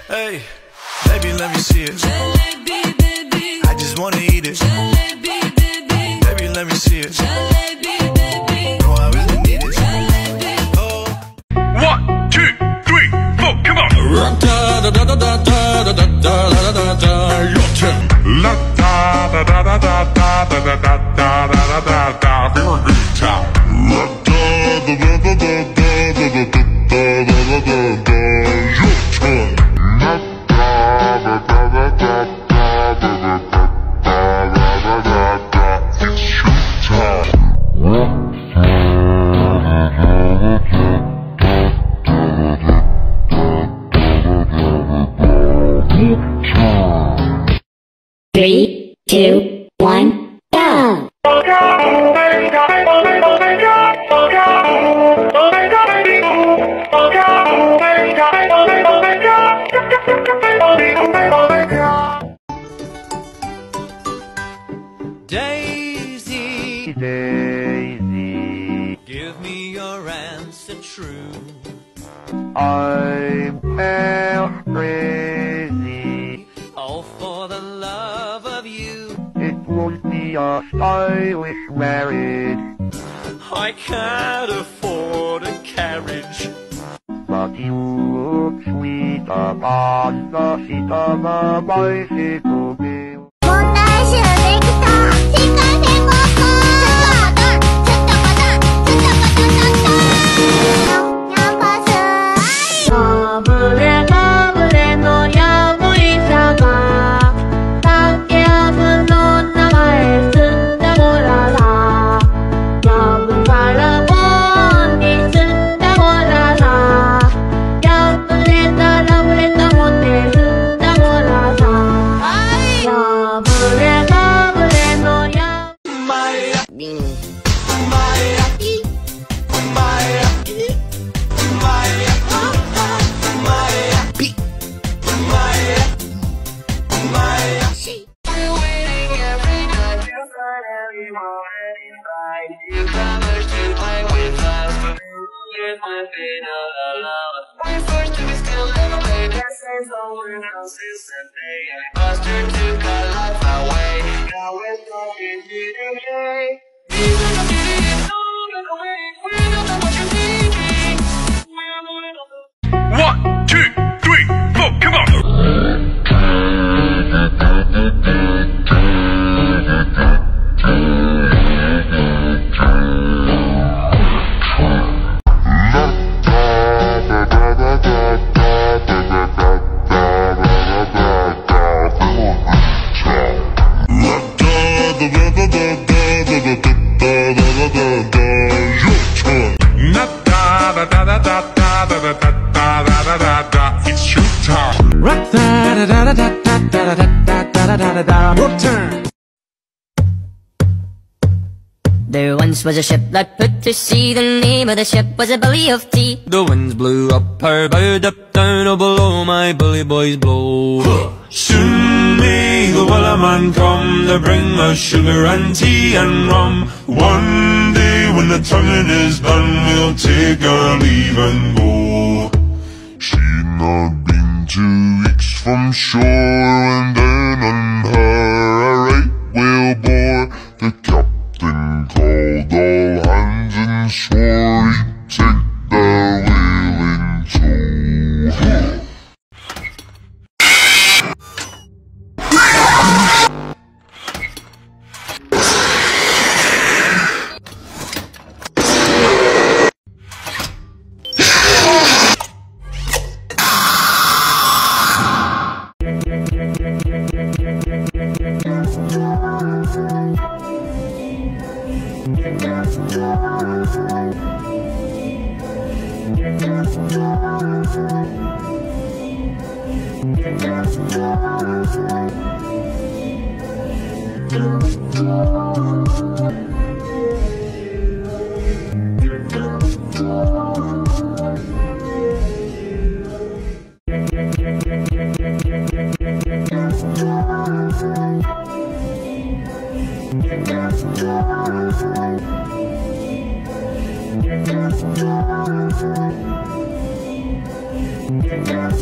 Hey, baby, let me see it. Jalebi, baby. I just wanna eat it. Jalebi, baby. Baby, let me see it. Jalebi, baby. No, I really need it. Jalebi. Oh. 1, 2, 3, 4, come on! Your turn. La da da da da da da da da da da da da da. Very good time. La da da da da da da da da da da da. Your turn. La da da da da da da da da da da. It's your time. 3, 2, 1, go! Daisy, Daisy, give me your answer true. I'm crazy, all for the love of you. It won't be us, I wish married. I can't afford a carriage, but you look sweet upon the seat of a bicycle bill. 問題集できた世界戦国ちょっとバタンちょっとバタンちょっとバタンちょっとキャンパスラブレラブレのやぶ医者が竹やぶの名前すんだごららやぶから本にすんだごららやぶれたラブレたもてすんだごららラブレラブレのやビン You promised to play with us, but here's my final allowance. We're forced to be still and play. That says all we're consistent. I asked her to cut life away. Now we're talking to the day. Even if it is all the way, we don't know what you're thinking. We're moving on. 1, 2, 3, 4, come on! It's your time. Rock da da da da da da da da da da da da. Your turn. There once was a ship that put to sea. The name of the ship was a Billy of Tea. The winds blew up her bow, up down, oh below my bully boys blow. Soon may the wellerman come to bring us sugar and tea and rum. One day when the tonguing is done, we'll take our leave and go. She'd not been 2 weeks from shore when down on her a right whale bore. The captain called all hands and swore he'd take the whale in tow.